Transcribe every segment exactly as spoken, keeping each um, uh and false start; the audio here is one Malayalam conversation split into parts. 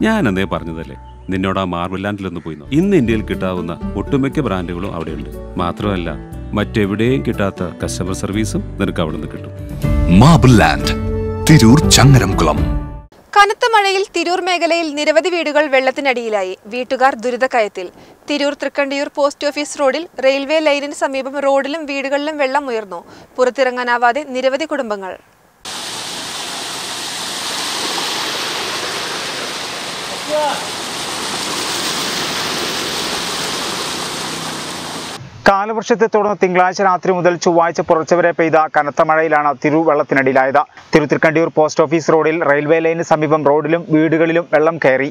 ഞാൻ എന്തേ പറഞ്ഞതല്ലേ, നിന്നോട് ആ മാർബിൾ ലാൻഡിലൊന്ന് പോയി. ഇന്ന് ഇന്ത്യയിൽ കിട്ടാവുന്ന ഒട്ടുമിക്ക ബ്രാൻഡുകളും അവിടെയുണ്ട്. മാത്രമല്ല മറ്റെവിടെയും കിട്ടാത്ത കസ്റ്റമർ സർവീസും നിനക്ക് അവിടെ നിന്ന് കിട്ടും. Marble land, Tirur Changaramkulam. കനത്ത മഴയിൽ തിരൂർ മേഖലയിൽ നിരവധി വീടുകൾ വെള്ളത്തിനടിയിലായി. വീട്ടുകാർ ദുരിതക്കയത്തിൽ. തിരൂർ തൃക്കണ്ടിയൂർ പോസ്റ്റ് ഓഫീസ് റോഡിൽ റെയിൽവേ ലൈനിന് സമീപം റോഡിലും വീടുകളിലും വെള്ളം ഉയർന്നു. പുറത്തിറങ്ങാനാവാതെ നിരവധി കുടുംബങ്ങൾ. കാലവർഷത്തെ തുടർന്ന് തിങ്കളാഴ്ച രാത്രി മുതൽ ചൊവ്വാഴ്ച പുലർച്ചെ വരെ പെയ്ത കനത്ത മഴയിലാണ് തിരൂർ വെള്ളത്തിനടിയിലായത്. തിരൂർ തൃക്കണ്ടിയൂർ പോസ്റ്റ് ഓഫീസ് റോഡിൽ റെയിൽവേ ലൈനിന് സമീപം റോഡിലും വീടുകളിലും വെള്ളം കയറി.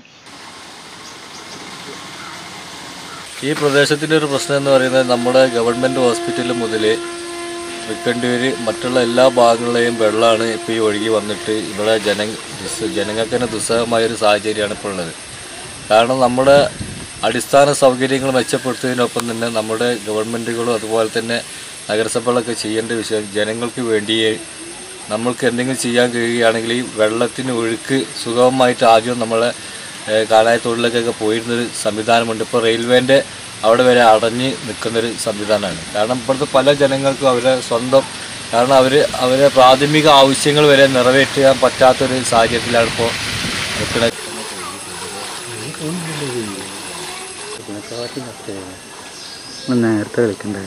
ഈ പ്രദേശത്തിൻ്റെ ഒരു പ്രശ്നം എന്ന് പറയുന്നത് നമ്മുടെ ഗവൺമെൻറ് ഹോസ്പിറ്റൽ മുതൽ തൃക്കണ്ടിയൂർ മറ്റുള്ള എല്ലാ ഭാഗങ്ങളിലെയും വെള്ളമാണ് ഇപ്പോൾ ഈ ഒഴുകി വന്നിട്ട് ഇവിടെ ജന ജനങ്ങൾക്ക് തന്നെ ദുസ്സഹമായൊരു സാഹചര്യമാണ് ഇപ്പോൾ ഉള്ളത്. കാരണം നമ്മുടെ അടിസ്ഥാന സൗകര്യങ്ങൾ മെച്ചപ്പെടുത്തുന്നതിനൊപ്പം തന്നെ നമ്മുടെ ഗവൺമെൻറ്റുകളും അതുപോലെ തന്നെ നഗരസഭകളൊക്കെ ചെയ്യേണ്ട വിഷയം ജനങ്ങൾക്ക് വേണ്ടിയേ നമ്മൾക്ക് എന്തെങ്കിലും ചെയ്യാൻ കഴിയുകയാണെങ്കിൽ ഈ വെള്ളത്തിന് ഒഴുക്ക് സുഗമമായിട്ട് ആദ്യം നമ്മളെ കാലായ തൊഴിലൊക്കെ പോയിരുന്നൊരു സംവിധാനമുണ്ട്. ഇപ്പോൾ റെയിൽവേൻ്റെ അവിടെ വരെ അടഞ്ഞ് നിൽക്കുന്നൊരു സംവിധാനമാണ്. കാരണം ഇപ്പോഴത്തെ പല ജനങ്ങൾക്കും അവരെ സ്വന്തം കാരണം അവർ അവരെ പ്രാഥമിക ആവശ്യങ്ങൾ വരെ നിറവേറ്റാൻ പറ്റാത്തൊരു സാഹചര്യത്തിലാണ് ഇപ്പോൾ നിൽക്കുന്നത്. നേരത്തെ കളിക്കണ്ടേ?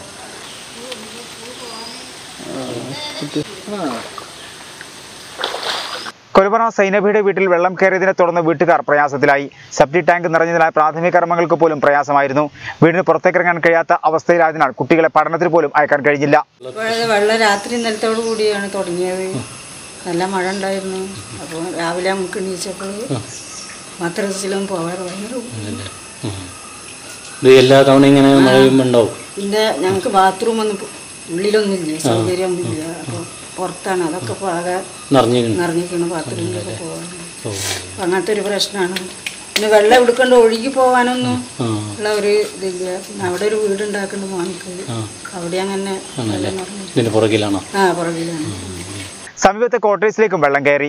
കൊലപറ സൈനബിയുടെ വീട്ടിൽ വെള്ളം കയറിയതിനെ തുടർന്ന് വീട്ടുകാർ പ്രയാസത്തിലായി. സെപ്റ്റി ടാങ്ക് നിറഞ്ഞതിനാൽ പ്രാഥമിക കർമ്മങ്ങൾക്ക് പോലും പ്രയാസമായിരുന്നു. വീടിന് പുറത്തേക്കിറങ്ങാൻ കഴിയാത്ത അവസ്ഥയിലായതിനാൽ കുട്ടികളെ പഠനത്തിന് പോലും അയക്കാൻ കഴിഞ്ഞില്ല. വെള്ളം രാത്രി ഇന്നലത്തോടു കൂടിയാണ് തുടങ്ങിയത്. നല്ല മഴ ഉണ്ടായിരുന്നു. അപ്പോൾ രാവിലെ നമുക്ക് എണീച്ചപ്പോൾ മദ്രസയിലും പോകാറ് ഭയങ്കര എല്ലാ തവണ ഇങ്ങനെ മഴയുണ്ടാവും. പിന്നെ ഞങ്ങൾക്ക് ബാത്റൂം ഒന്നും ഉള്ളിലൊന്നുമില്ല, സൗകര്യമൊന്നുമില്ല. അപ്പോൾ പുറത്താണ്. അതൊക്കെ ഇപ്പോൾ ആകെ നിറഞ്ഞിരിക്കണം. ബാത്റൂമിലൊക്കെ പോകാനുണ്ട്. അപ്പം അങ്ങനത്തെ ഒരു പ്രശ്നമാണ്. പിന്നെ വെള്ളം എടുക്കൊണ്ട് ഒഴുകി പോകാനൊന്നും ഉള്ള ഒരു ഇതില്ല. പിന്നെ അവിടെ ഒരു വീട് ഉണ്ടാക്കേണ്ട മോനിക്ക് അവിടെ അങ്ങനെ പുറകിലാണോ? ആ പുറകിലാണ്. സമീപത്തെ ക്വാർട്ടേഴ്സിലേക്കും വെള്ളം കയറി.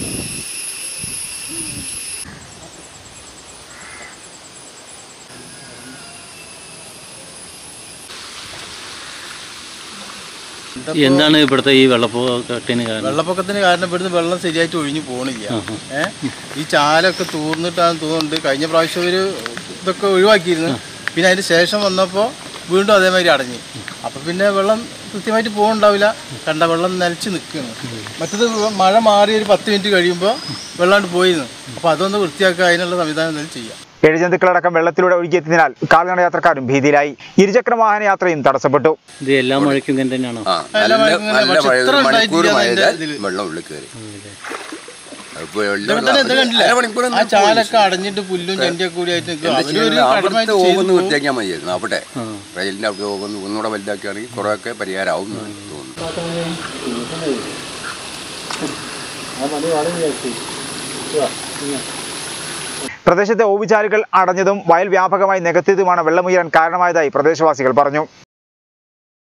എന്താണ് ഇവിടുത്തെ ഈ വെള്ളപ്പൊക്കത്തിന് കാരണം? വെള്ളപ്പൊക്കത്തിന് കാരണം ഇവിടുന്ന് വെള്ളം ശരിയായിട്ട് ഒഴിഞ്ഞു പോകണില്ല. ഏഹ് ഈ ചാലൊക്കെ തൂർന്നിട്ടാണ് തോന്നുന്നുണ്ട്. കഴിഞ്ഞ പ്രാവശ്യം ഒരു ഇതൊക്കെ ഒഴിവാക്കിയിരുന്നു. പിന്നെ അതിന് ശേഷം വന്നപ്പോൾ വീണ്ടും അതേമാതിരി അടഞ്ഞു. അപ്പം പിന്നെ വെള്ളം കൃത്യമായിട്ട് പോകുന്നുണ്ടാവില്ല. കണ്ട വെള്ളം നിലച്ച് നിൽക്കുകയാണ്. മറ്റത് മഴ മാറി ഒരു പത്ത് മിനിറ്റ് കഴിയുമ്പോൾ വെള്ളാണ്ട് പോയിരുന്നു. അപ്പോൾ അതൊന്ന് വൃത്തിയാക്കുക, അതിനുള്ള സംവിധാനം എന്തെങ്കിലും ചെയ്യാം. എഴുജന്തുക്കളടക്കം വെള്ളത്തിലൂടെ ഒഴുകിയെത്തിയതിനാൽ കാൽനട യാത്രക്കാരും ഭീതിയിലായി. ഇരുചക്ര വാഹന യാത്രയും തടസ്സപ്പെട്ടു. ഇത് എല്ലാ മഴയ്ക്കും ഇങ്ങനെ തന്നെയാണോ? ചാലൊക്കെ അടഞ്ഞിട്ട് പുല്ലും ചെണ്ടിയൊക്കെ കൂടി ആയിട്ട് വൃത്തിയാക്കിയാൽ മതിയായിരുന്നു. അവിടെ റെയിലിന്റെ അവിടെ ഒന്നുകൂടെ വലുതാക്കുകയാണെങ്കിൽ കുറെയൊക്കെ പരിഹാരമാവും തോന്നുന്നു. പ്രദേശത്തെ ഓവുചാലുകൾ അടഞ്ഞതും വയൽ വ്യാപകമായി നികത്തിയതുമാണ് വെള്ളമുയരാൻ കാരണമായതായി പ്രദേശവാസികൾ പറഞ്ഞു.